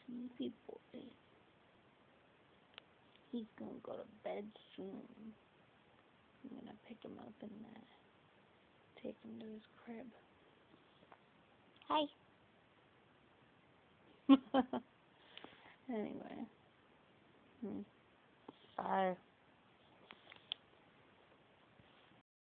sleepy boy. He's gonna go to bed soon. I'm gonna pick him up and take him to his crib. Hi. Anyway. Bye.